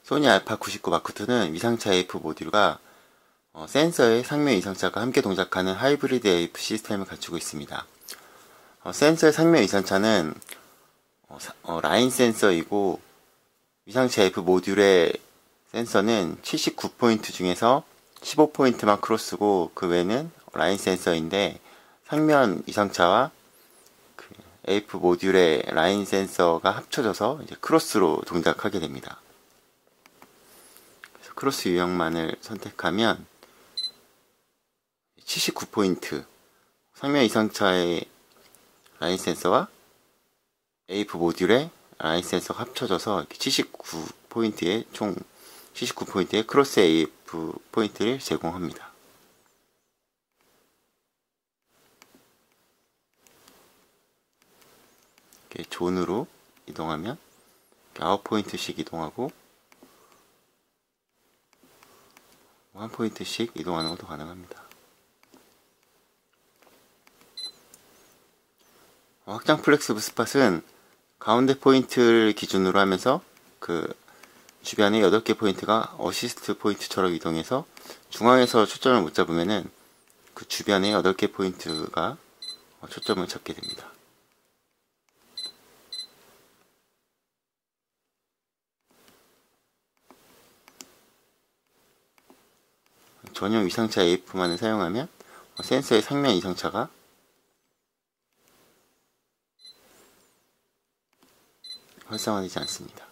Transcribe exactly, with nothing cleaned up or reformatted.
소니 알파 구십구 마크 투는 위상차 에이에프 모듈과 어, 센서의 상면 이상차가 함께 동작하는 하이브리드 에이에프 시스템을 갖추고 있습니다. 어, 센서의 상면 이상차는 어, 어, 라인 센서이고 위상차 에이에프 모듈의 센서는 칠십구 포인트 중에서 십오 포인트만 크로스고 그 외는 라인 센서인데 상면 이상차와 그 에이에프 모듈의 라인 센서가 합쳐져서 이제 크로스로 동작하게 됩니다. 그래서 크로스 유형만을 선택하면 칠십구 포인트 상면 이상차의 라인 센서와 에이에프 모듈의 라인 센서가 합쳐져서 이렇게 칠십구 포인트의 총 칠십구 포인트의 크로스 에이에프 포인트를 제공합니다. 이렇게 존으로 이동하면 아홉 포인트씩 이동하고 일 포인트씩 이동하는 것도 가능합니다. 확장 플렉스브 스팟은 가운데 포인트를 기준으로 하면서 그 주변에 여덟 개 포인트가 어시스트 포인트처럼 이동해서 중앙에서 초점을 못 잡으면은 그 주변에 여덟 개 포인트가 초점을 잡게 됩니다. 전용 위상차 에이에프만을 사용하면 센서의 상면 이상차가 활성화되지 않습니다.